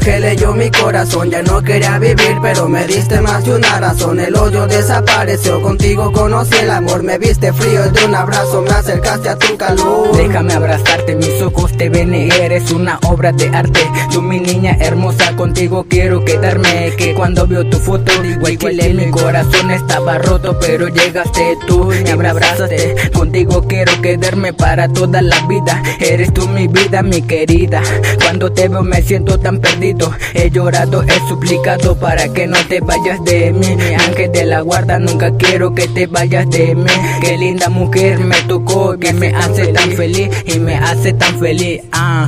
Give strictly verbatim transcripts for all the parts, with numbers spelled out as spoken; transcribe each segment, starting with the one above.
congelé yo mi corazón. Ya no quería vivir, pero me diste más de una razón. El odio desapareció, contigo conocí el amor. Me viste frío de un abrazo, me acercaste a tu calor. Déjame abrazarte, mis ojos te ven y eres una obra de arte. Tú mi niña hermosa, contigo quiero quedarme. Que cuando veo tu foto digo ay chile, mi corazón estaba roto, pero llegaste tú y me abrazaste. Contigo quiero quedarme para toda la vida. Eres tú mi vida, mi querida. Cuando te veo me siento tan perdido. He llorado, he suplicado para que no te vayas de mí. Mi ángel de la guarda, nunca quiero que te vayas de mí. Qué linda mujer me tocó, que me hace tan feliz y me hace tan feliz. Ah.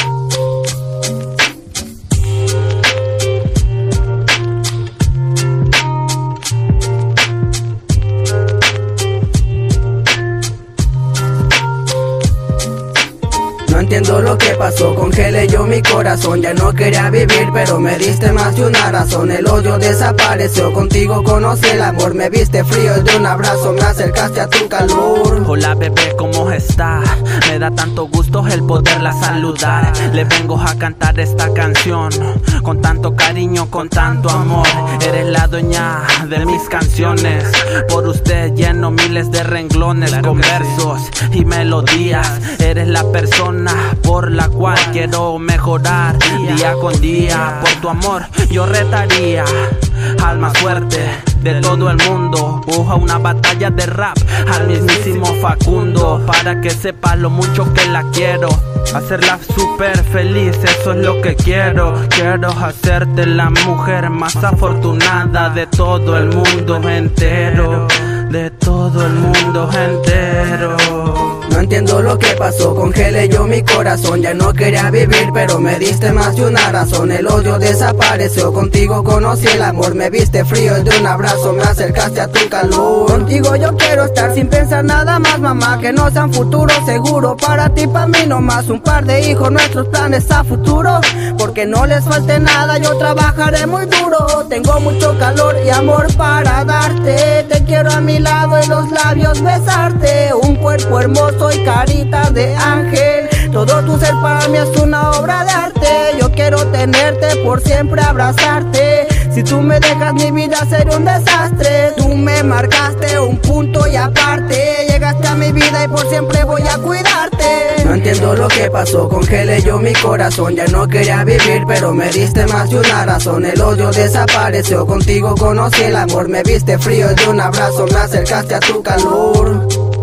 No entiendo lo que pasó, congelé yo mi corazón. Ya no quería vivir, pero me diste más de una razón. El odio desapareció, contigo conocí el amor. Me viste frío de un abrazo, me acercaste a tu calor. Hola bebé, ¿cómo estás? Me da tanto gusto el poderla saludar. Le vengo a cantar esta canción con tanto cariño, con tanto amor. Eres la dueña de mis canciones. Por usted lleno miles de renglones, claro, con versos sí. y melodías. Eres la persona por la cual quiero mejorar día con día. Por tu amor yo retaría al más fuerte de todo el mundo. Busca una batalla de rap al mismísimo Facundo, para que sepa lo mucho que la quiero. Hacerla súper feliz, eso es lo que quiero. Quiero hacerte la mujer más afortunada de todo el mundo entero. De todo el mundo entero. No entiendo lo que pasó, congelé yo mi corazón. Ya no quería vivir, pero me diste más de una razón. El odio desapareció, contigo conocí el amor. Me viste frío de un abrazo, me acercaste a tu calor. Contigo yo quiero estar sin pensar nada más, mamá. Que no sea un futuro seguro para ti, para mí nomás. Un par de hijos, nuestros planes a futuro. Porque no les falte nada, yo trabajaré muy duro. Tengo mucho calor y amor para darte. Te quiero a mi lado, en los labios besarte. Un cuerpo hermoso y carita de ángel. Todo tu ser para mí es una obra de arte. Yo quiero tenerte por siempre, abrazarte. Si tú me dejas mi vida sería un desastre. Tú me marcaste un punto y aparte. Llegaste a mi vida y por siempre voy a cuidarte. No entiendo lo que pasó, congelé yo mi corazón. Ya no quería vivir, pero me diste más de una razón. El odio desapareció, contigo conocí el amor. Me viste frío de un abrazo, me acercaste a tu calor.